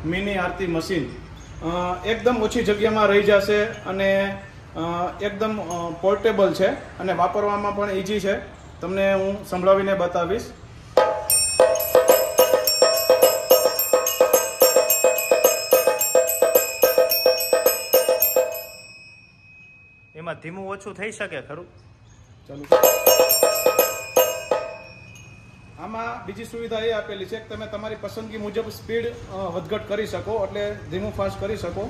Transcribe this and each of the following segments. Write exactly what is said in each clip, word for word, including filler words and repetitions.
Mini આરતી machine એકદમ ઓછી જગ્યામાં રહી જશે અને એકદમ પોર્ટેબલ છે અને વાપરવામાં પણ ઇઝી છે. તમને હું સંભળાવીને બતાવીશ. એમાં ધીમું ઓછું થઈ શકે ખરું? ચાલો. આમાં બીજી સુવિધા એ આપેલી છે કે તમે તમારી પસંદગી મુજબ સ્પીડ વધઘટ કરી શકો, એટલે ધીમું ફાસ્ટ કરી શકો.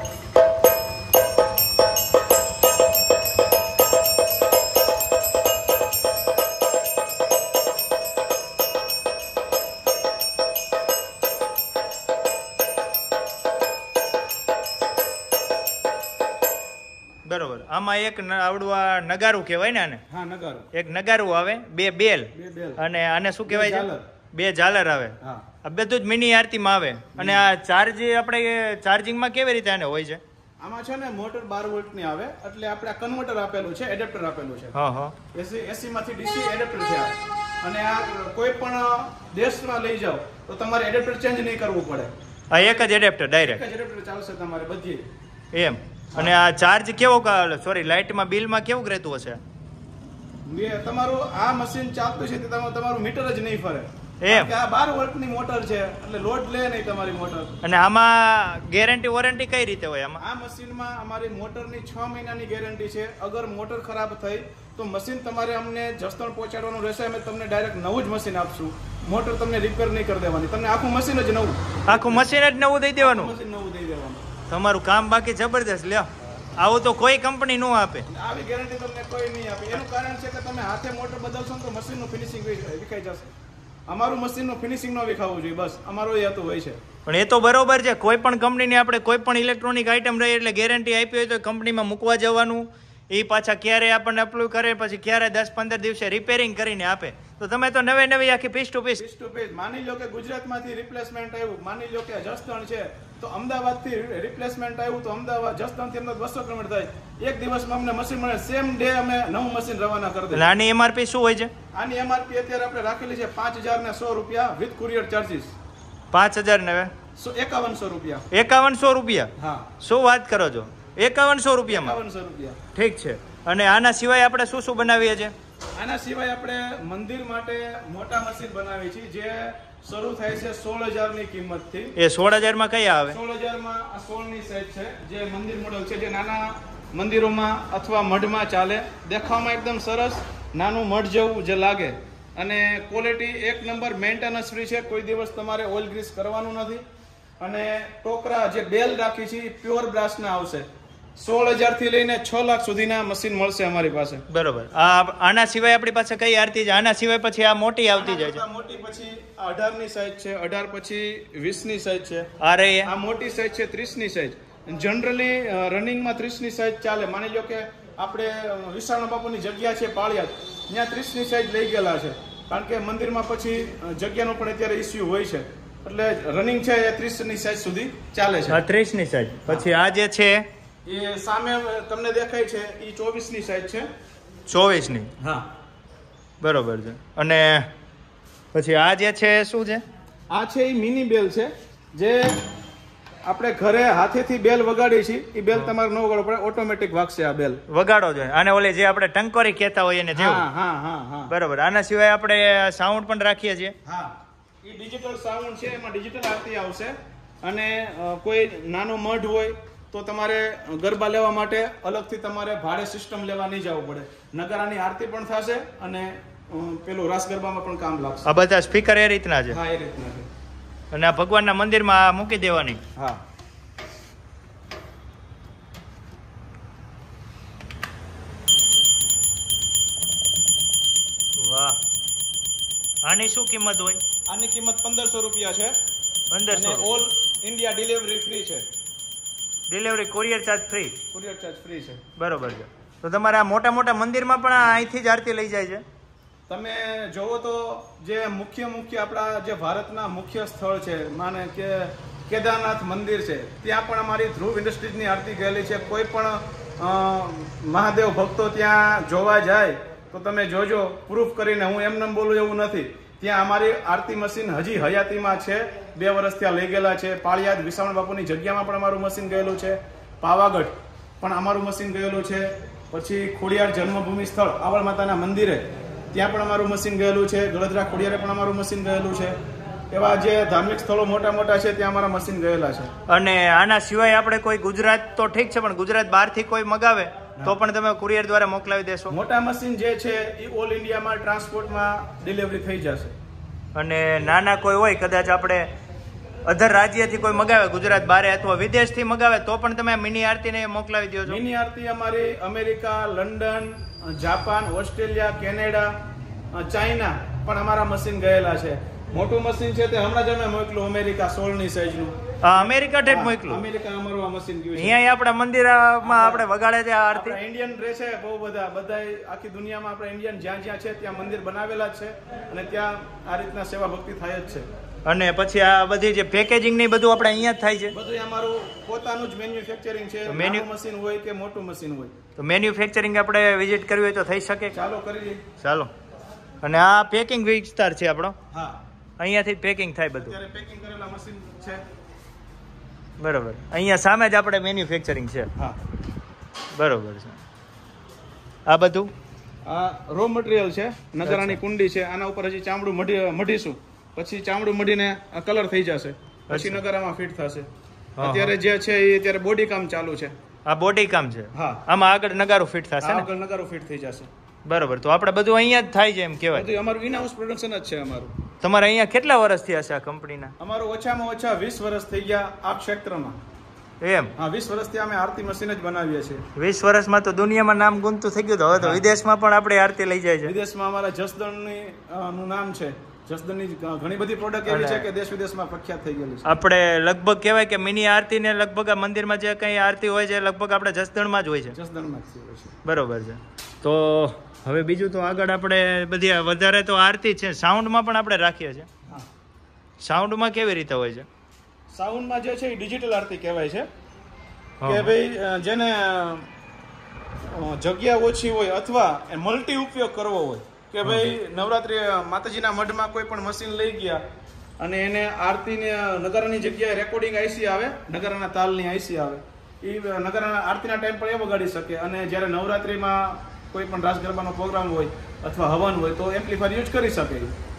બરોબર. આમાં એક આવડું આ નગારું કહેવાય ને આને? હા, નગારું. એક નગારું આવે, બે બેલ, બે બેલ અને આને શું કહેવાય છે? બે ઝાલર આવે. હા, આ બધું જ મિની આરતીમાં આવે. અને આ ચાર્જ આપણે ચાર્જિંગમાં કેવી રીતે આને હોય છે? આમાં છે ને મોટર બાર વોલ્ટ ની આવે, એટલે આપણે કન્વર્ટર આપેલું છે, એડેપ્ટર આપેલું છે. હા હા. એસી એસી માંથી ડીસી એડેપ્ટર છે. અને આ કોઈ પણ દેશમાં લઈ જાઓ તો તમારે એડેપ્ટર ચેન્જ નહીં કરવું પડે. આ એક જ એડેપ્ટર ડાયરેક્ટ? એક જ એડેપ્ટર ચાલશે તમારે બધી. એમ. અને આ ચાર્જ કેવો, સોરી લાઇટમાં બિલમાં કેવું રહેતું હશે? તમારું આ મશીન ચાલતું છે તમારું મીટર જ નહીં ફરે. એમ? આ બાર વોલ્ટની મોટર છે એટલે લોડ લે નહીં તમારી મોટર. અને આમાં ગેરંટી વોરંટી કઈ રીતે હોય? આમાં આ મશીનમાં અમારી મોટરની છ મહિનાની ગેરંટી છે. અગર મોટર ખરાબ થઈ તો મશીન તમારે અમને જસદણ પહોંચાડવાનું રહેશે. અમે તમને ડાયરેક્ટ નવું જ મશીન આપશું. મોટર તમને રિપેર નહીં કરી દેવાની. તમને આખું મશીન જ નવું, આખું મશીન જ નવું દઈ દેવાનું? મશીન નવું દઈ દેવાનું. તમારું કામ બાકી જબરદસ્ત. લ્યો, આવું તો કોઈ કંપની નું આપે. આવી ગેરંટી તમને કોઈ નહીં આપે. એનું કારણ છે કે તમે હાથે મોટર બદલશો તો મશીનનું ફિનિશિંગ વિખાઈ જશે. અમારું મશીનનું ફિનિશિંગ ન વિખાવવું જોઈએ, બસ અમારો એ હતું હોય છે. પણ એ તો બરોબર છે. કોઈ પણ કંપનીની આપણે કોઈ પણ ઇલેક્ટ્રોનિક આઈટમ રહી એટલે ગેરંટી આપી હોય તો કંપનીમાં મૂકવા જવાનું, એ પાછા ક્યારે આપણને અપ્લાય કરે, પછી ક્યારે દસ પંદર દિવસે રિપેરિંગ કરીને આપે. તો તમે તો નવે નવી આખી piece to piece piece to piece. માની લો કે ગુજરાતમાંથી રિપ્લેસમેન્ટ આવ્યું, માની લો કે જસદણ છે તો અમદાવાદથી રિપ્લેસમેન્ટ આવ્યું તો અમદાવાદ જસદણથી અમદાવાદ બસો કિલોમીટર થાય. એક દિવસમાં અમને મશીન મળે. સેમ ડે અમે નવું મશીન રવાના કરી દઈએ. આની એમઆરપી શું હોય છે? આની એમઆરપી અત્યારે આપણે રાખેલી છે પાંચ હજાર ને સો રૂપિયા વિથ કુરિયર ચાર્જીસ. પાંચ હજાર ને એકાવનસો રૂપિયા. એકાવનસો રૂપિયા? હા. શું વાત કરો છો? એકાવનસો રૂપિયામાં? એકાવનસો રૂપિયા. ઠીક છે. અને આના સિવાય આપણે શું શું બનાવીએ છીએ? આના સિવાય આપણે મંદિર માટે મોટા મશીન બનાવીએ છીએ, જે શરૂ થાય છે સોળ હજાર ની કિંમત થી. એ સોળ હજાર માં કયા આવે? સોળ હજાર માં આ સોળ ની સાઈઝ છે, જે મંદિર મોડલ છે, જે નાના મંદિરોમાં અથવા મઢમાં ચાલે. દેખાવામાં એકદમ સરસ નાનું મઢ જેવું જે લાગે, અને ક્વોલિટી એક નંબર. મેન્ટેનન્સ ફ્રી છે, કોઈ દિવસ તમારે ઓઇલ ગ્રીસ કરવાનું નથી. અને ટોકરા જે બેલ રાખી છે એ પ્યોર બ્રાસ ના આવશે. સોળ હજાર થી લઈને છ લાખ સુધીના મશીન મળશે અમારી પાસે. બરોબર. આ આના સિવાય આપણી પાસે કઈ આરતી છે? આના સિવાય પછી આ મોટી આવતી જાય છે? મોટી પછી અઢાર ની સાઈઝ છે, અઢાર પછી વીસ ની સાઈઝ છે. અરે આ મોટી સાઈઝ છે ત્રીસ ની સાઈઝ. જનરલી રનિંગમાં ત્રીસ ની સાઈઝ ચાલે. માની લો કે આપણે વિશાળ બાપુની જગ્યા છે પાળિયાદ, ત્યાં ત્રીસ ની સાઈઝ લઈ ગયેલા છે, કારણ કે મંદિરમાં પછી જગ્યાનો પણ અત્યારે ઇસ્યુ હોય છે, એટલે રનિંગ છે એ ત્રીસ ની સાઈઝ સુધી ચાલે છે. ત્રીસ ની સાઈઝ. પછી આ જે છે એ સામે તમને દેખાય છે એ ચોવીસ ની સાઈઝ છે. ચોવીસ ની? હા, બરોબર છે. અને પછી આ જે છે શું છે? આ છે એ મિની બેલ છે, જે આપણે ઘરે હાથેથી બેલ વગાડી છે. એ બેલ તમારે ન વગાડવો પડે, ઓટોમેટિક વાગશે આ બેલ. વગાડો જોઈએ આને, ઓલે જે આપણે ટંકોરી કહેતા હોઈએ ને જેવું? હા હા હા હા. બરોબર. આના સિવાય આપણે સાઉન્ડ પણ રાખીએ છીએ? હા, એ ડિજિટલ સાઉન્ડ છે, એમાં ડિજિટલ આરતી આવશે. અને કોઈ નાનો મઢ હોય તો તમારે ગરબા લેવા માટે અલગથી તમારે ભાડે સિસ્ટમ લેવા નહીં જવું પડે. નગારાની આરતી પણ થશે અને પેલું રાસ ગરબામાં પણ કામ લાગશે. આ બધા સ્પીકર એ રીતના છે? હા, એ રીતના છે. અને આ ભગવાનના મંદિરમાં આ મૂકી દેવાની? હા. વાહ. આની શું કિંમત હોય? આની કિંમત પંદરસો રૂપિયા છે. પંદરસો. ઓલ ઇન્ડિયા ડિલિવરી ફ્રી છે. Delivery courier charge free? Courier charge free છે. બરોબર છે. તો તમારે આ મોટા મોટા મંદિરમાં પણ અહીંથી જ આરતી લઈ જાય છે? તમે જોવો તો જે મુખ્ય મુખ્ય આપણા જે ભારતના મુખ્ય સ્થળ છે, માને કે કેદારનાથ મંદિર છે, ત્યાં પણ અમારી ધ્રુવ ઇન્ડસ્ટ્રીઝની આરતી ગયેલી છે. કોઈ પણ મહાદેવ ભક્તો ત્યાં જોવા જાય તો તમે જોજો, પ્રૂફ કરીને. હું એમને બોલું એવું નથી. ત્યાં અમારી આરતી મશીન હજી હયાતીમાં છે, બે વર્ષ ત્યાં લઈ ગયેલા છે. પાળિયાદ વિસાવણ બાપુની જગ્યામાં પણ અમારું મશીન ગયેલું છે. પાવાગઢ પણ અમારું મશીન ગયેલું છે. પછી ખોડિયાર જન્મભૂમિ સ્થળ આવળ માતાના મંદિરે ત્યાં પણ અમારું મશીન ગયેલું છે. ગળદરા ખોડિયારે પણ અમારું મશીન ગયેલું છે. એવા જે ધાર્મિક સ્થળો મોટા મોટા છે ત્યાં અમારા મશીન ગયેલા છે. અને આના સિવાય આપણે કોઈ ગુજરાત તો ઠીક છે, પણ ગુજરાત બહારથી કોઈ મગાવે તો પણ તમે કુરિયર દ્વારા મોકલાવી દેશો? મોટા મશીન જે છે એ ઓલ ઇન્ડિયામાં ટ્રાન્સપોર્ટમાં ડિલિવરી થઈ જશે. અને નાના કોઈ હોય, કદાચ આપણે અધર રાજ્યથી કોઈ મગાવે ગુજરાત બારે અથવા વિદેશથી મગાવે તો પણ તમે મિની આરતીને મોકલાવી દો છો? મિની આરતી અમારી America, London, Japan, Australia, Canada, China પણ અમારા મશીન ગયેલા છે. મોટું મશીન છે તે હમણાં જ અમે મોકલું અમેરિકા સોળની સાઈઝનું. અમેરિકા ઠેઠ મોકલું? અમેરિકા અમારું આ મશીન ગયું છે. અહીંયા આપણા મંદિરમાં આપણે વગાડે છે આ આરતી. ઇન્ડિયન રહે છે બહુ બધા બધા આખી દુનિયામાં આપણે ઇન્ડિયન જ્યાં જ્યાં છે ત્યાં મંદિર બનાવેલા જ છે અને ત્યાં આ રીતના સેવા ભક્તિ થાય જ છે. અને પછી આ બધી જે પેકેજિંગ ની બધું આપણે અહીંયા જ થાય છે? બધું અમારું પોતાનું જ મેન્યુફેક્ચરિંગ છે. નાનું મશીન હોય કે મોટું મશીન હોય તો મેન્યુફેક્ચરિંગ આપણે વિઝિટ કરવી હોય તો થઈ શકે? ચાલો કરી. ચાલો. અને આ પેકિંગ વિસ્તાર છે આપણો? હા, અહીંયાથી પેકિંગ થાય બધું. અત્યારે પેકિંગ કરેલા મશીન છે. બરોબર. અહીંયા સામે જ આપણે મેન્યુફેક્ચરિંગ છે? હા, બરોબર છે. આ બધું આ રો મટીરિયલ છે. નગારાની કુંડી છે. આના ઉપર હજી ચામડું મઢી મઢીશું, પછી ચામડું મઢીને કલર થઈ જશે, પછી નગારામાં ફિટ થશે. અત્યારે જે છે એ અત્યારે બોડી કામ ચાલુ છે. આ બોડી કામ છે? હા. આમાં આગળ નગારું ફિટ થશે ને? આગળ નગારું ફિટ થઈ જશે. બરોબર. તો આપણે બધું અહીંયા જ થાય છે એમ કહેવાય? બધું અમારું ઇન હાઉસ પ્રોડક્શન જ છે અમારું. તમારે અહીંયા કેટલા વર્ષથી હશે આ કંપનીના? અમારું ઓછામાં ઓછા વીસ વર્ષ થઈ ગયા આ ક્ષેત્રમાં. એમ? હા, વીસ વર્ષથી અમે આરતી મશીન જ બનાવીએ છીએ. વીસ વર્ષમાં તો દુનિયામાં નામ ગુંતું થઈ ગયું. તો હવે તો વિદેશમાં પણ આપણે આરતી લઈ જાય છે. વિદેશમાં અમારા જસદણની નું નામ છે. જસદણની ઘણી બધી પ્રોડક્ટ એવી છે કે દેશ વિદેશમાં પ્રખ્યાત થઈ ગયેલી છે. આપણે લગભગ કહેવાય કે મિની આરતી ને લગભગ આ મંદિરમાં જે કઈ આરતી હોય છે લગભગ આપણે જસદણમાં જ હોય છે. જસદણમાં જ હોય છે. બરોબર છે. તો હવે બીજું તો આગળ આપણે બધી વધારે તો આરતી છે. સાઉન્ડમાં પણ આપણે રાખીએ છીએ. સાઉન્ડમાં કેવી રીતે હોય છે? સાઉન્ડમાં જે છે એ ડિજિટલ આરતી કહેવાય છે કે ભાઈ જેને જગ્યા ઓછી હોય અથવા મલ્ટી ઉપયોગ કરવો હોય કે ભાઈ નવરાત્રી માતાજીના મઢમાં કોઈ પણ મશીન લઈ ગયા અને એને આરતીને નગારાની જગ્યાએ રેકોર્ડિંગ આઈસી આવે, નગારાના તાલની આઈસી આવે, એ નગારાના આરતીના ટાઈમ પર એ વગાડી શકે. અને જ્યારે નવરાત્રીમાં કોઈ પણ રાસ ગરબાનો પ્રોગ્રામ હોય અથવા હવન હોય તો એમ્પ્લીફાયર યુઝ કરી શકે.